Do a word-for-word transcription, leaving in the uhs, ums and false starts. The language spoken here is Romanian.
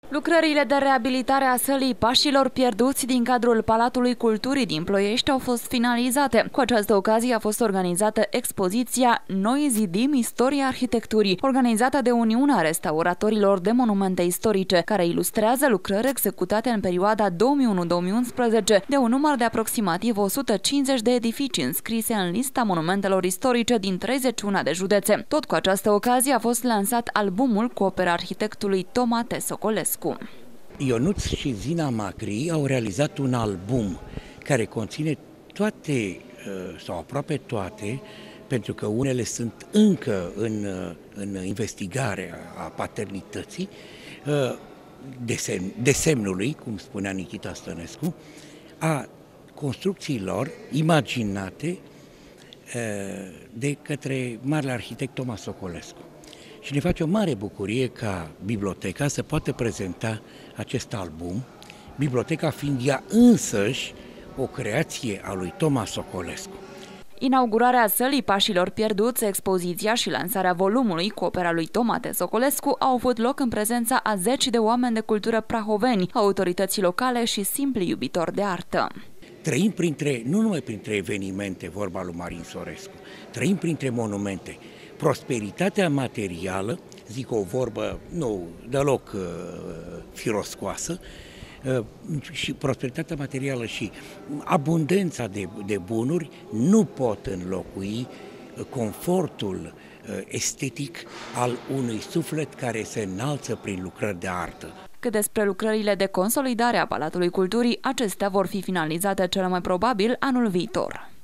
Lucrările de reabilitare a sălii pașilor pierduți din cadrul Palatului Culturii din Ploiești au fost finalizate. Cu această ocazie a fost organizată expoziția Noi zidim istoria arhitecturii, organizată de Uniunea Restauratorilor de Monumente Istorice, care ilustrează lucrări executate în perioada două mii unu - două mii unsprezece de un număr de aproximativ o sută cincizeci de edificii înscrise în lista monumentelor istorice din treizeci și unu de județe. Tot cu această ocazie a fost lansat albumul cu opera arhitectului Tomate Socolescu. Ionuț și Zina Macri au realizat un album care conține toate, sau aproape toate, pentru că unele sunt încă în, în investigare a paternității, desen, desemnului, cum spunea Nichita Stănescu, a construcțiilor imaginate de către marele arhitect Toma Socolescu. Și ne face o mare bucurie ca biblioteca să poată prezenta acest album, biblioteca fiind ea însăși o creație a lui Toma Socolescu. Inaugurarea sălii pașilor pierduți, expoziția și lansarea volumului cu opera lui Tomate Socolescu au avut loc în prezența a zeci de oameni de cultură prahoveni, autorități locale și simpli iubitori de artă. Trăim printre, nu numai printre evenimente, vorba lui Marin Sorescu, trăim printre monumente. Prosperitatea materială, zic o vorbă nu deloc uh, firoscoasă, uh, și prosperitatea materială și abundența de, de bunuri nu pot înlocui confortul uh, estetic al unui suflet care se înalță prin lucrări de artă. Cât despre lucrările de consolidare a Palatului Culturii, acestea vor fi finalizate cel mai probabil anul viitor.